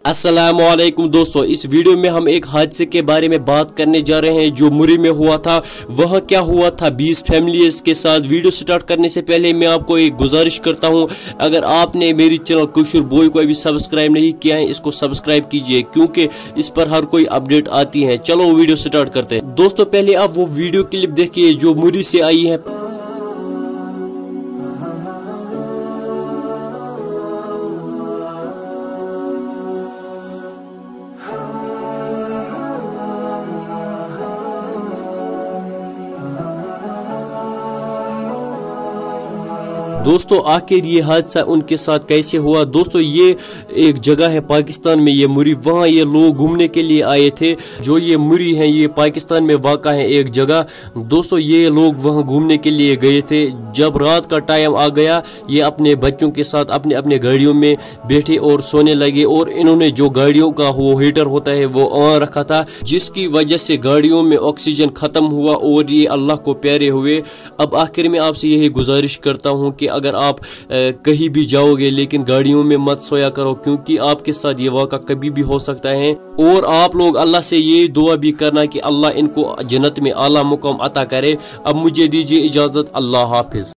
अस्सलामुअलैकुम दोस्तों, इस वीडियो में हम एक हादसे के बारे में बात करने जा रहे हैं जो मुरी में हुआ था। वहाँ क्या हुआ था 20 फैमिलीज के साथ। वीडियो स्टार्ट करने से पहले मैं आपको एक गुजारिश करता हूँ, अगर आपने मेरी चैनल कुशुर बॉय को अभी सब्सक्राइब नहीं किया है, इसको सब्सक्राइब कीजिए क्योंकि इस पर हर कोई अपडेट आती है। चलो वीडियो स्टार्ट करते हैं। दोस्तों पहले आप वो वीडियो क्लिप देखिए जो मुरी से आई है। दोस्तों आखिर ये हादसा उनके साथ कैसे हुआ। दोस्तों ये एक जगह है पाकिस्तान में, ये मुरी, वहाँ ये लोग घूमने के लिए आए थे। जो ये मुरी है ये पाकिस्तान में वाक़ा है एक जगह। दोस्तों ये लोग वहाँ घूमने के लिए गए थे। जब रात का टाइम आ गया ये अपने बच्चों के साथ अपने अपने गाड़ियों में बैठे और सोने लगे, और इन्होंने जो गाड़ियों का वो हीटर होता है वो ऑन रखा था, जिसकी वजह से गाड़ियों में ऑक्सीजन खत्म हुआ और ये अल्लाह को प्यारे हुए। अब आखिर में आपसे यही गुजारिश करता हूँ कि अगर आप कहीं भी जाओगे लेकिन गाड़ियों में मत सोया करो, क्योंकि आपके साथ ये वाक़ा कभी भी हो सकता है। और आप लोग अल्लाह से ये दुआ भी करना कि अल्लाह इनको जन्नत में आला मुकाम अता करे। अब मुझे दीजिए इजाज़त, अल्लाह हाफिज।